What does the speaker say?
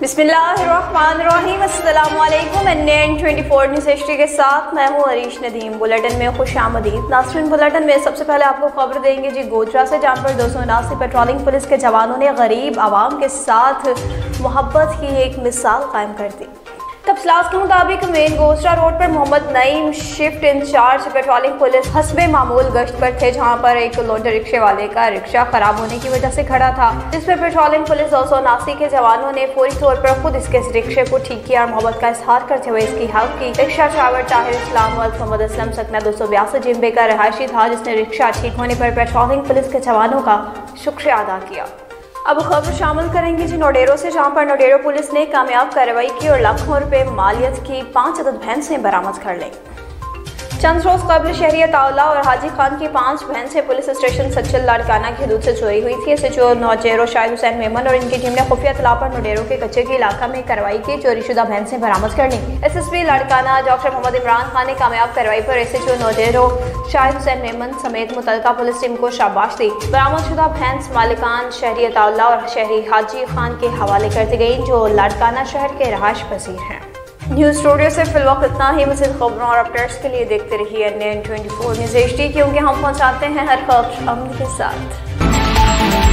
बिस्मिल्लाहिर्रहमानिर्रहीम। अस्सलामु अलैकुम। NN24 न्यूज़ हिस्ट्री के साथ मैं हूँ अरीश नदीम। बुलेटिन में खुशामदीद। नाज़रीन, बुलेटिन में सबसे पहले आपको खबर देंगे जी गोजरा से, जहाँ पर 279 पेट्रोलिंग पुलिस के जवानों ने गरीब आवाम के साथ मोहब्बत की एक मिसाल कायम कर दी। तफसीलात के मुताबिक मेन गोजरा रोड पर Mohammad Naeem shift incharge patrolling police हस्बे मामूल गश्त पर थे, जहां पर एक लोडर रिक्शे वाले का रिक्शा खराब होने की वजह से खड़ा था, जिस पर पेट्रोलिंग पुलिस 279 के जवानों ने फौरी तौर पर खुद इसके रिक्शे को ठीक किया और मोहब्बत का इजहार करते हुए इसकी हेल्प की। रिक्शा ड्राइवर ताहिर इस्लाम वल्द मोहम्मद असलम सकना 282 जिम्बे का रहायशी था, जिसने रिक्शा ठीक होने पर पेट्रोलिंग पुलिस के जवानों का शुक्रिया अदा किया। अब खबर शामिल करेंगे जी नोडेरो से, जहां पर नोडेरो पुलिस ने कामयाब कार्रवाई की और लाखों रुपए मालियत की 5 अदद भैंसें बरामद कर ली। चंद रोज कबल शहरी अताउल्ला और हाजी खान की 5 भैंसें पुलिस स्टेशन सच्चल लाड़काना की हदूद से चोरी हुई थी। SHO नोडेरो शाहिद हुसैन मेमन और इनकी टीम ने खुफिया इत्तला पर नोडेरो के कच्चे के इलाका में कार्रवाई की, चोरी शुदा भैंसें बरामद कर ली। SSP लाड़काना डॉक्टर मोहम्मद इमरान खान ने कामयाब कार्रवाई पर SHO नोडेरो शाहिद हुसैन मेमन समेत मुतल्लिका पुलिस टीम को शाबाश दी। बरामद शुदा भैंस मालिकान शहरी अताउल्ला और शहरी हाजी खान के हवाले कर दी गई, जो लाड़काना शहर के रहायश पसीर हैं। न्यूज़ स्टूडियो से फिलवक्त इतना ही। मज़ीद खबरों और अपडेट्स के लिए देखते रहिए NN24 न्यूज़ HD, क्योंकि हम पहुंचाते हैं हर खबर अमन के साथ।